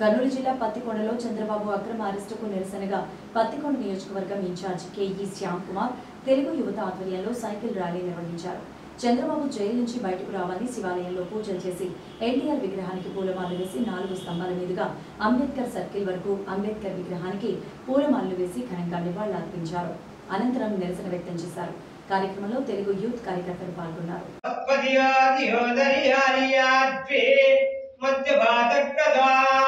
కర్నూలు జిల్లా పత్తికొండలో చంద్రబాబు అక్రమ అరెస్టుకు నిరసనగా పత్తికొండ నియోజకవర్గం ఇన్ఛార్జ్ కేఈ శ్యామ్ కుమార్ తెలుగు యువత ఆధ్వర్యంలో సైకిల్ ర్యాలీ నిర్వహించారు. చంద్రబాబు జైలు నుంచి బయటకు రావాలని శివాలయంలో పూజలు చేసి ఎన్టీఆర్ విగ్రహానికి పూలమాలలు వేసి 4 స్తంభాల మీదుగా అంబేద్కర్ సర్కిల్ వరకు అంబేద్కర్ విగ్రహానికి పూలమాలలు వేసి ఘనంగా నివాళులర్పించారు. అనంతరం నిరసన వ్యక్తం చేశారు. కార్యక్రమంలో తెలుగు యూత్ కార్యకర్తలు పాల్గొన్నారు.